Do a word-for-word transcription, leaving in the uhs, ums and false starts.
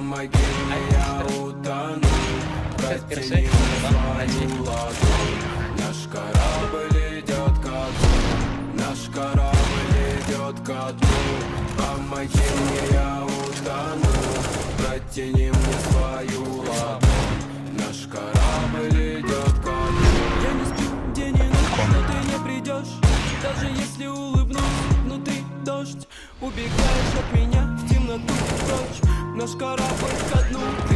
Помоги мне, я утону. Протяни мне свою ладонь. Наш корабль идет ко дну. Наш корабль идет ко дну. Помоги мне, я утону. Протяни мне свою ладонь. Наш корабль идет ко дну. Я не сплю день и ночь, но ты не придешь. Даже если улыбнусь, внутри дождь. Убегаешь от меня в темноту прочь. Наш корабль ко дну.